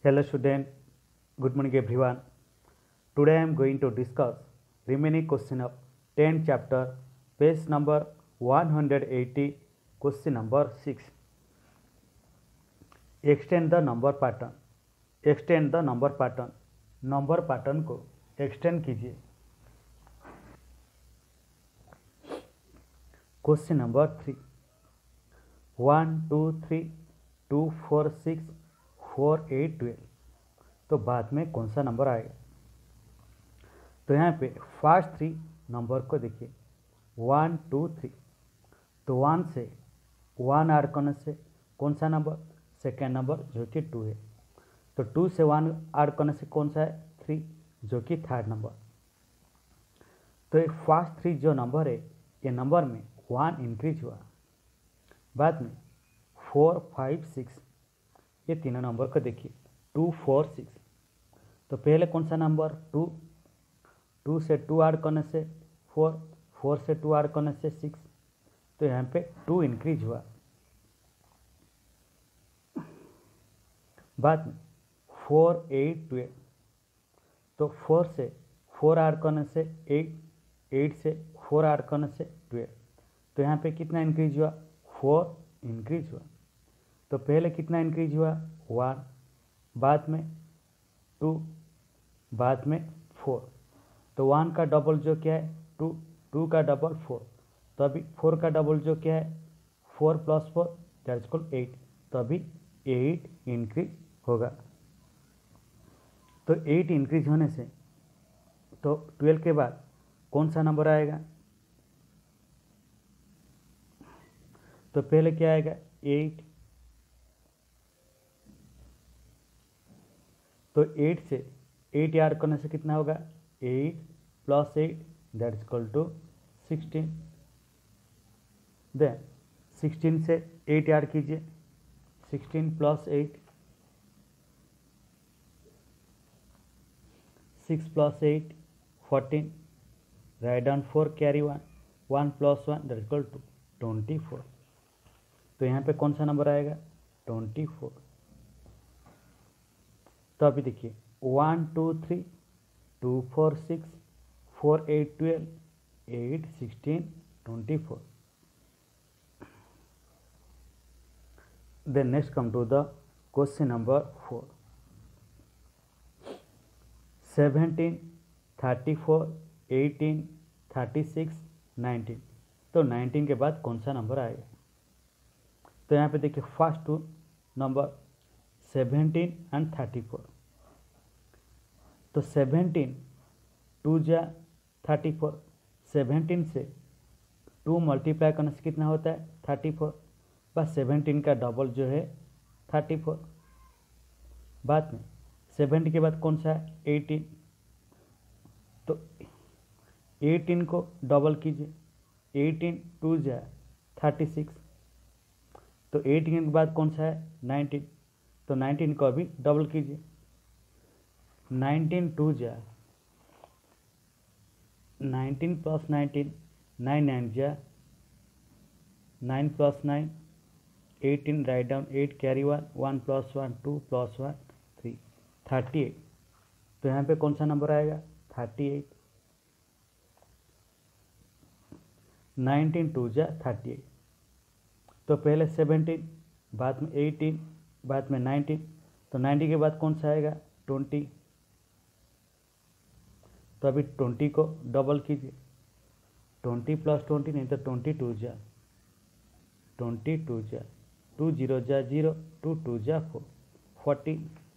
Hello student, good morning everyone. Today I am going to discuss remaining question of 10th chapter, page number 180, question number 6. Extend the number pattern. Extend the number pattern. Number pattern को extend कीजिए. Question number 3. 1 2 3 2 4 6 4 8 12. तो बाद में कौन सा number आएगा? तो यहाँ पे फर्स्ट 3 नंबर को देखिए 1 2 3. तो 1 से 1 ऐड करने से कौन सा नंबर? सेकेंड नंबर जो कि 2 है. तो 2 से 1 ऐड करने से कौन सा है? 3 जो कि थर्ड नंबर. तो एक फर्स्ट 3 जो नंबर है ये नंबर में 1 इंक्रीज हुआ. बाद में 4 5 6 ये तीनों नंबर को देखिए 2 4 6. तो पहले कौन सा नंबर? 2. 2 से 2 ऐड करने से 4. 4 से 2 ऐड करने से 6. तो यहाँ पे 2 इंक्रीज हुआ. बाद में 4 8 12. तो 4 से 4 ऐड करने से 8. 8 से 4 ऐड करने से 12. तो यहाँ पे कितना इंक्रीज हुआ? 4 इंक्रीज हुआ. तो पहले कितना इंक्रीज हुआ? 1. बाद में 2. बाद में 4. तो 1 का डबल जो क्या है? 2. 2 का डबल 4. तो अभी 4 का डबल जो क्या है? 4 प्लस 4 दैट इज 8. तो अभी 8 इंक्रीज होगा. तो 8 इंक्रीज होने से तो 12 के बाद कौन सा नंबर आएगा? तो पहले क्या आएगा? 8. तो 8 से 8 ऐड करने से कितना होगा? 8 प्लस 8 दैट इज 16. देन 16 से 8 ऐड कीजिए. 16 plus 8 6 plus 8 14. Right down 4 carry 1. 1 plus 1 that is 24. तो यहाँ पे कौन सा नंबर आएगा? 24. तो अभी देखिए 1 2 3 2 4 6 4 8 12 8 16 24. Then next come to the question number 4. 17 34 18 36 19. तो 19 के बाद कौन सा नंबर आएगा? तो यहाँ पे देखिए फर्स्ट 2 नंबर 17 एंड 34. तो 17 2 जा 34. 17 से 2 मल्टीप्लाई करने से कितना होता है? 34. बस 17 का डबल जो है 34. बाद में 70 के बाद कौन सा है? 18. तो 18 को डबल कीजिए. 18 2 जा 36. तो 18 के बाद कौन सा है? 19. तो 19 को अभी डबल कीजिए. 19 2 जा 19 प्लस 19 9 9 जा 9 plus 9 18. Right down 8 carry 1. 1 plus 1 2 plus 1 3 38. तो यहाँ पे कौन सा नंबर आएगा? 38. 19 2 जा 38. तो पहले 17 बाद में 18 बाद में 19. तो 90 के बाद कौन सा आएगा? 20. तो अभी 20 को डबल कीजिए. 20 प्लस 20 नहीं तो 22 जा 22 जा 2 0 जा 0 2 2 जा 4 40.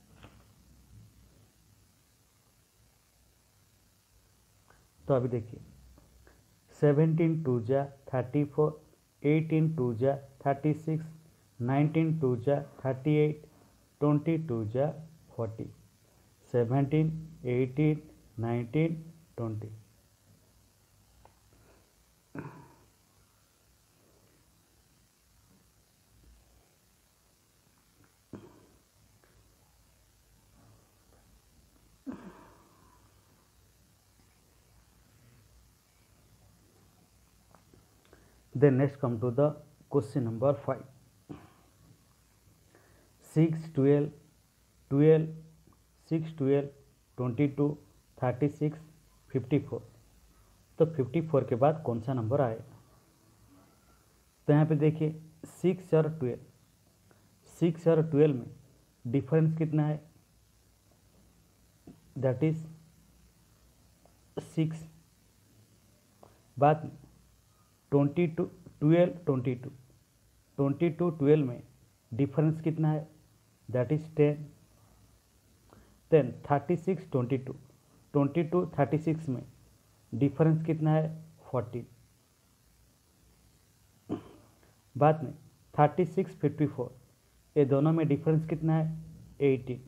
तो अभी देखिए 17 2 जा 34 18 2 जा 36 19 2 जा 38 22 जा 40 17 18 19 20. Then next come to the question number 5. 6 12 12, 6, 12, 22, 36, 54। तो 54 के बाद कौन सा नंबर आएगा? तो यहाँ पे देखिए 6 और 12, 6 और 12 में डिफरेंस कितना है? That is 6। बाद में 22, 12, 22, 22, 12 में डिफरेंस कितना है? That is 10। देन 36, 22, 22, 36 में डिफरेंस कितना है? 14। बाद में 36, 54, ये दोनों में डिफरेंस कितना है? 18।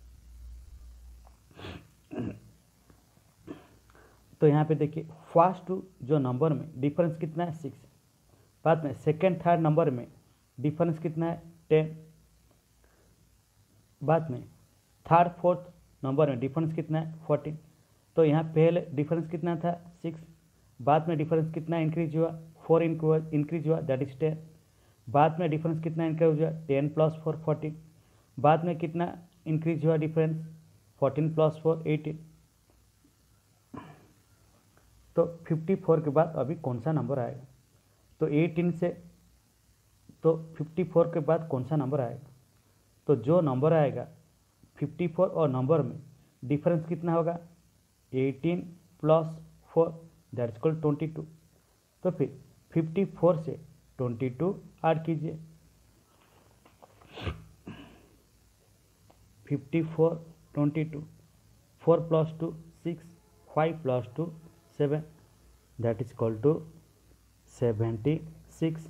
तो यहाँ पे देखिए फर्स्ट जो नंबर में डिफरेंस कितना है? 6। बाद में सेकेंड थर्ड नंबर में डिफरेंस कितना है? 10। बाद में थर्ड फोर्थ नंबर में डिफरेंस कितना है? 14। तो यहाँ पहले डिफरेंस कितना था? 6। बाद में डिफरेंस कितना इंक्रीज हुआ? 4 इंक्रीज हुआ, दैट इज 10। बाद में डिफरेंस कितना इंक्रीज हुआ? 10 + 4 14। बाद में कितना इंक्रीज हुआ डिफरेंस? 14 + 4 18। तो 54 के बाद अभी कौन सा नंबर आएगा? तो 18 से तो 54 के बाद कौन सा नंबर आएगा? तो जो नंबर आएगा 54 और नंबर में डिफरेंस कितना होगा? 18 + 4 दैट इज इक्वल 22। तो फिर 54 से 22 ऐड कीजिए। 54, 22, 4 + 2 6, 5 + 2 7 that is equal to 76।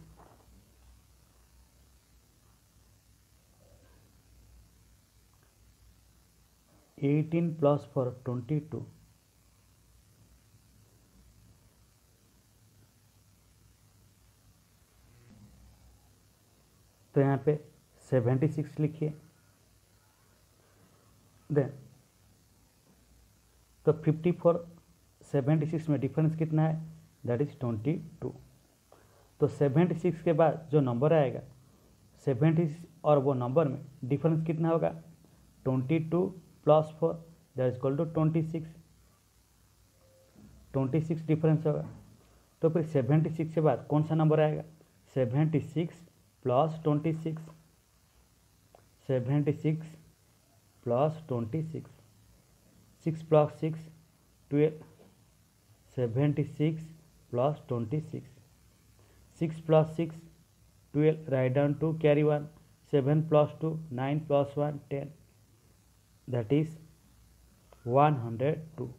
Eighteen + 4 22। तो यहाँ पे 76 लिखिए। देन तो 54, 76 में डिफरेंस कितना है? That is 22। तो 76 के बाद जो नंबर आएगा 76 और वो नंबर में डिफरेंस कितना होगा? 22 + 4 that is equal to 26। 26 difference होगा। तो फिर 76 के बाद कौन सा नंबर आएगा? 76 + 26, 76 + 26, 6 + 6 12, 76 + 26, 6 + 6 12, write down 2, carry 1, 7 + 2 9 + 1 10, that is 102।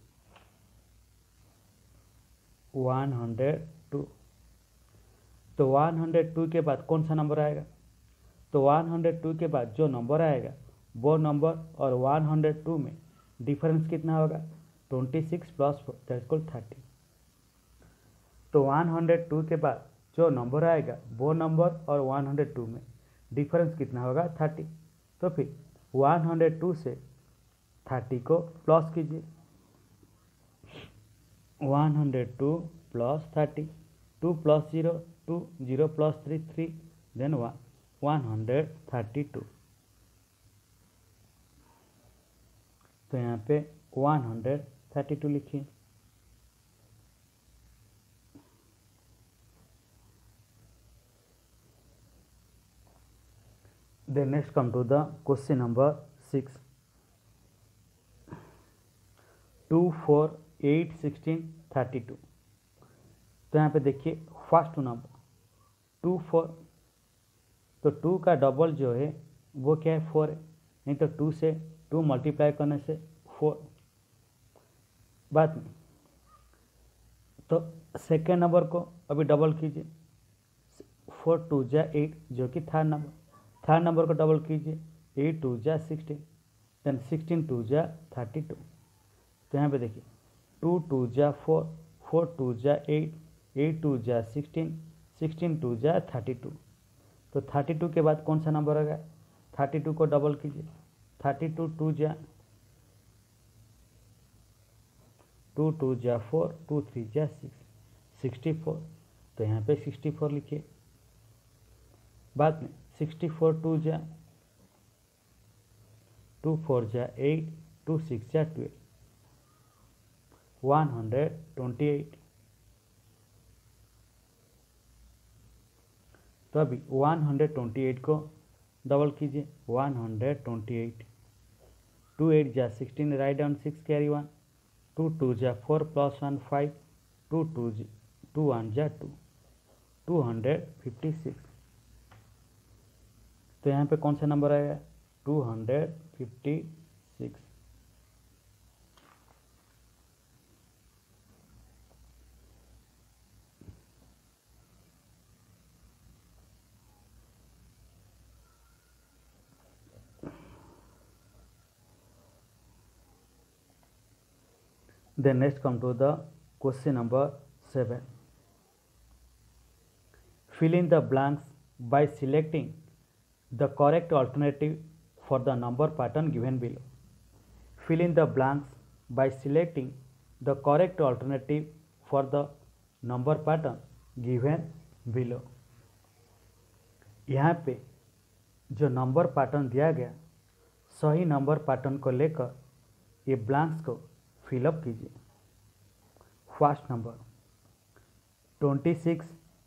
102। तो 102 के बाद कौन सा नंबर आएगा? तो 102 के बाद जो नंबर आएगा वो नंबर और 102 में डिफरेंस कितना होगा? 26 + 4 दैट इज 30। तो 102 के बाद जो नंबर आएगा वो नंबर और 102 में डिफरेंस कितना होगा? 30। तो फिर 102 से 30 को प्लस कीजिए। 102 + 30, 2 + 0 2, 0 + 3 3, देन 1 132। तो यहाँ पे 132 लिखिए। Then next come to the question number 6. 2 4 8 16 32। तो यहाँ पे देखिए फर्स्ट नंबर 2 4, तो 2 का डबल जो है वो क्या है? 4 है। नहीं तो 2 से 2 मल्टीप्लाई करने से 4। बाद में तो सेकेंड नंबर को अभी डबल कीजिए। 4 2 जा 8 जो कि थर्ड नंबर को डबल कीजिए। 8 2 जा 16, देन 16 2 जा 32। तो यहाँ पे देखिए 2 2 जा 4, 4 2 जा 8, 8 2 जा 16, 16 2 जा 32। तो 32 के बाद कौन सा नंबर होगा? 32 को डबल कीजिए। 32 2 जा 2 2 जा 4, 2 3 जा 6, 64। तो यहाँ पे 64 लिखिए। बाद में 64 2 जा 2 4 जा 8, 2 6 जा 12, 128। तो अभी 128 को डबल कीजिए, 128, 2 8 जा 16, राइट डाउन 6 कैरी 1, 2 2 जा 4 प्लस 1 5, 2 1 जा 2, 256। तो यहाँ पे कौन सा नंबर आएगा? 256। Then next come to the question number 7. Fill in the blanks by selecting the correct alternative for the number pattern given below. Fill in the blanks by selecting the correct alternative for the number pattern given below. यहाँ पे जो number pattern दिया गया, सही number pattern को लेकर ये blanks को फिलअप कीजिए। First number 26,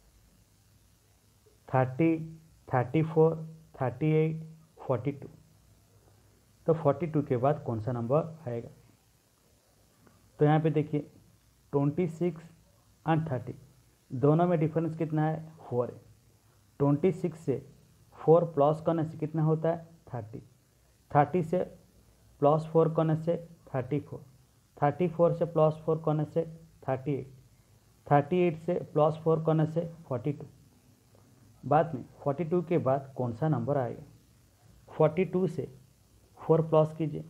30, 34, 38, 42। तो 42 के बाद कौन सा नंबर आएगा? तो यहाँ पे देखिए 26 एंड 30 दोनों में डिफरेंस कितना है? 4 है। 26 से 4 प्लस करने से कितना होता है? 30। 30 से प्लस 4 करने से 34। 34 से प्लस 4 करने से 38। 38 से प्लस 4 करने से 42। बाद में 42 के बाद कौन सा नंबर आएगा? 42 से 4 प्लस कीजिए,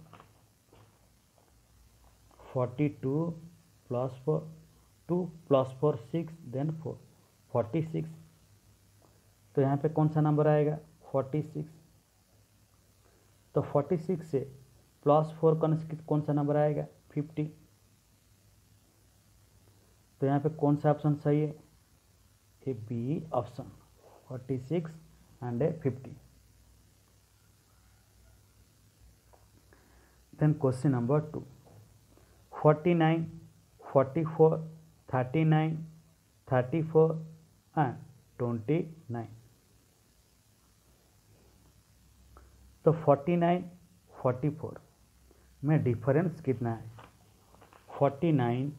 42 प्लस 4, 2 प्लस 4 6, देन 4, 46। तो यहाँ पे कौन सा नंबर आएगा? 46। तो 46 से प्लस 4 करने से कौन सा नंबर आएगा? 50। तो यहाँ पे कौन सा ऑप्शन सही है? A B option, 46 and 50। Then question number 2, 49, 44, 39, 34 and 29। तो 49, 44 में डिफरेंस कितना है? 49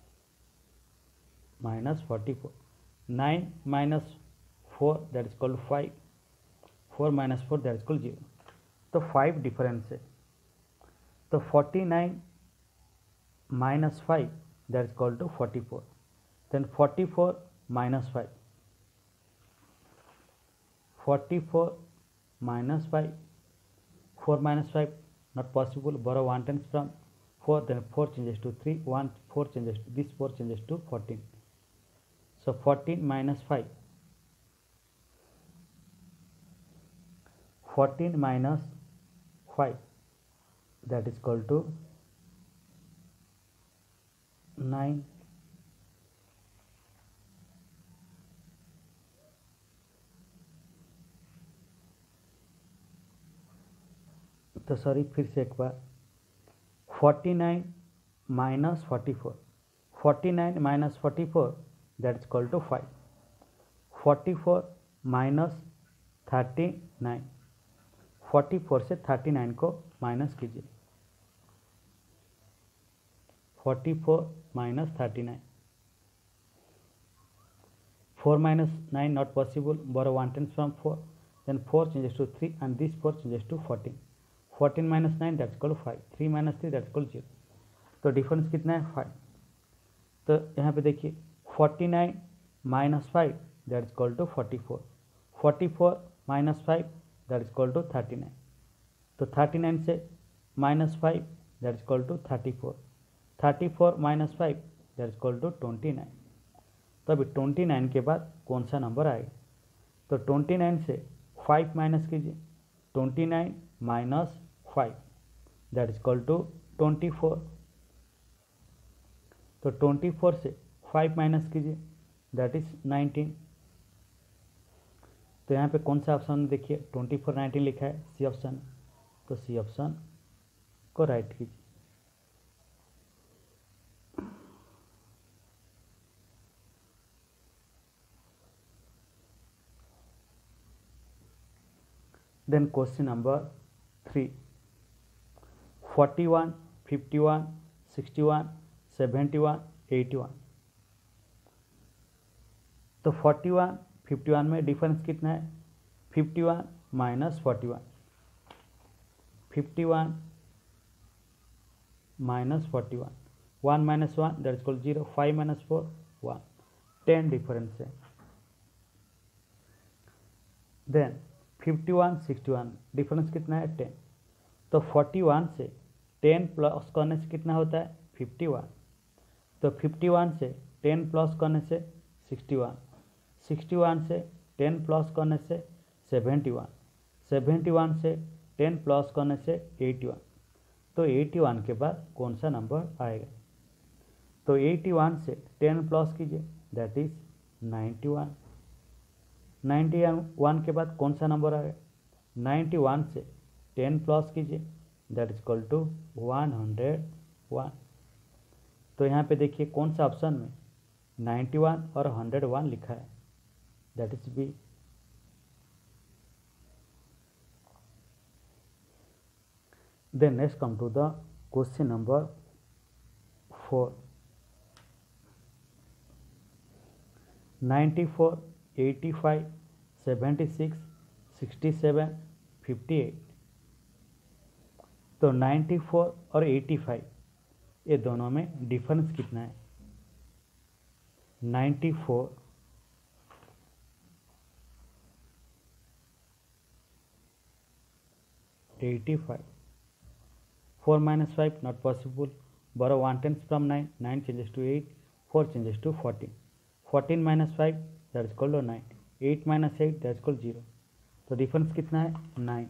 minus 44, 9 minus 4 that is called 5, 4 minus 4 that is called 0। तो 5 डिफरेंस है। तो 49 minus 5 that is called to 44। Then 44 minus 5, 44 minus 5, 4 minus 5 not possible, borrow 1 tens from 4, then 4 changes to 3, 1 4 changes to this, 4 changes to 14. So 14 minus 5, 14 minus 5 that is equal to 9. तो sorry फिर से एक बार, 49 minus 44, 49 minus 44 that is equal to 5, 44 minus 39, 44 से 39 को minus कीजिए, 44 minus 39, 4 minus 9 not possible, borrow 1 tens from 4, then 4 changes to 3 and this 4 changes to 14, 14 minus 9 that's equal to 5, 3 minus 3 that's equal to 0. तो difference कितना है? 5. तो यहाँ पे देखिए 49 minus 5 that is equal to 44, 44 minus 5 that is equal to 39. तो 39 से minus 5 that is equal to 34, 34 minus 5 that is equal to 29. तो अभी 29 के बाद कौन सा नंबर आएगा? तो 29 से 5 माइनस कीजिए, 29 minus 5 that is equal to 24. तो 24 से 5 माइनस कीजिए दैट इज 19. तो यहाँ पे कौन सा ऑप्शन देखिए 24 19 लिखा है, सी ऑप्शन. तो सी ऑप्शन को राइट कीजिए। Then question number 3, 41, 51, 61, 71, 81। तो 41, 51 में डिफरेंस कितना है? 51 minus 41, 51 minus 41, 1 minus 1 that is equal 0, 5 minus 4 1, 10 difference है। देन 51, 61 डिफरेंस कितना है? 10। तो 41 से 10 प्लस करने से कितना होता है? 51। तो 51 से 10 प्लस करने से 61, 61 से 10 प्लस करने से 71, 71 से 10 प्लस करने से 81। तो 81 के बाद कौन सा नंबर आएगा? तो 81 से 10 प्लस कीजिए, दैट इज 91। 91 के बाद कौन सा नंबर आएगा? 91 से 10 प्लस कीजिए, दैट इज इक्वल टू 101। तो यहाँ पे देखिए कौन सा ऑप्शन में 91 और 101 लिखा है, that is B. Then next come to the question number 4, 94, 85, 76, 67, 58। तो 94 और 85 ये दोनों में डिफरेंस कितना है? 94 85, 4 minus 5 not possible. Borrow 1/10 from 9, 9 changes to 8, 4 changes to 14, 14 minus 5 that is equal to 9, 8 minus 8 that is equal to 0। तो डिफरेंस कितना है? 9।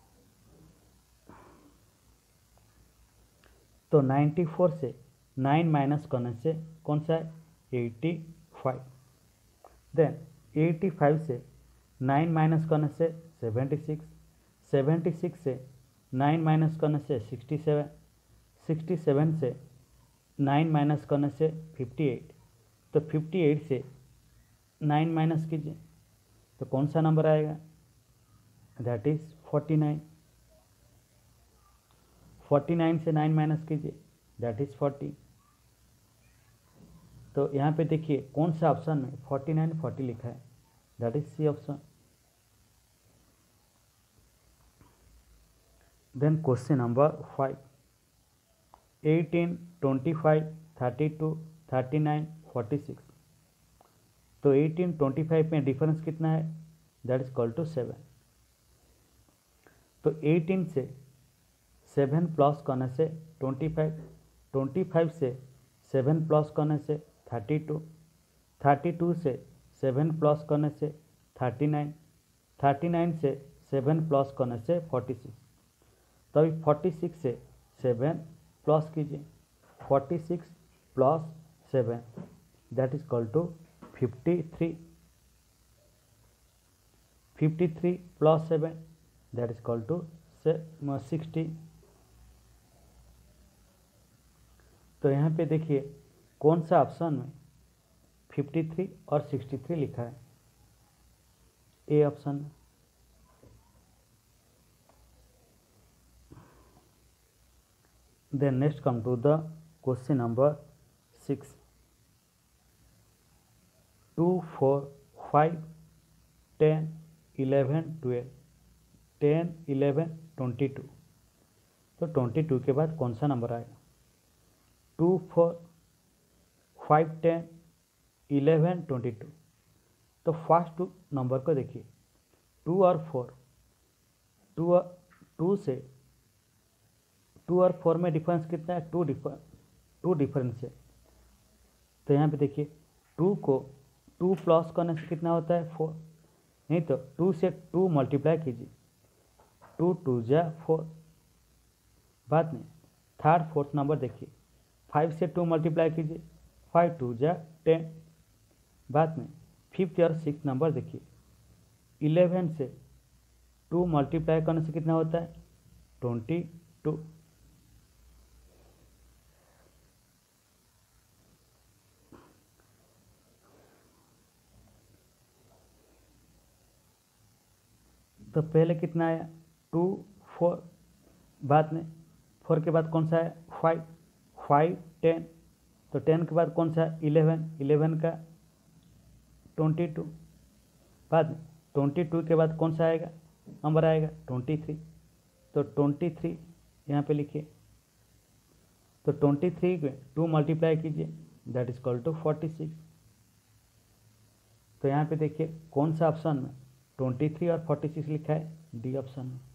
तो 94 से 9 माइनस करने से कौन सा है? 85। देन 85 से 9 माइनस करने से 76, 76 से 9 माइनस करने से 67, 67 से 9 माइनस करने से 58। तो 58 से 9 माइनस कीजिए तो कौन सा नंबर आएगा? That is 49। 49 से 9 माइनस कीजिए, दैट इज 40। तो यहाँ पे देखिए कौन सा ऑप्शन में 49 40 लिखा है, that is C option. Then question number 5, 18, 25, 32, 39, 46। तो 18, 25 में डिफरेंस कितना है? That is equal to 7। तो 18 से 7 प्लस करने से 25, 25 से 7 प्लस करने से 32, 32 से 7 प्लस करने से 39, 39 से 7 प्लस करने से 46। तो अभी 46 से 7 प्लस कीजिए, 46 plus 7 that is equal to 53, 53 plus 7 that is equal to 60। तो यहाँ पे देखिए कौन सा ऑप्शन में 53 और 63 लिखा है? ए ऑप्शन में। Then next come to the question number 6, 2, 4, 5, 10, 11, 12, 10, 11, 22। तो 22 के बाद कौन सा नंबर आएगा? 2, 4, 5, 10, 11, 22। तो फर्स्ट नंबर को देखिए 2 और 4, 2 से 2 और 4 में डिफरेंस कितना है? 2 डिफरेंस है। तो यहाँ पे देखिए 2 को 2 प्लस करने से कितना होता है? 4। नहीं तो 2 से 2 मल्टीप्लाई कीजिए, 2 2 जा 4। बाद में थर्ड फोर्थ नंबर देखिए 5 से 2 मल्टीप्लाई कीजिए, 5 2 जा 10। बाद में फिफ्थ और सिक्स नंबर देखिए 11 से 2 मल्टीप्लाई करने से कितना होता है? 22। तो पहले कितना आया 2 4, बाद में 4 के बाद कौन सा है 5 5 10, तो 10 के बाद कौन सा है 11 11 का 22, बाद में 22 के बाद कौन सा आएगा नंबर आएगा 23, तो 23 यहाँ पे लिखिए। तो 23 को 2 मल्टीप्लाई कीजिए, दैट इज इक्वल टू 46। तो यहाँ पे देखिए कौन सा ऑप्शन में 23 और 46 लिखा है, डी ऑप्शन में।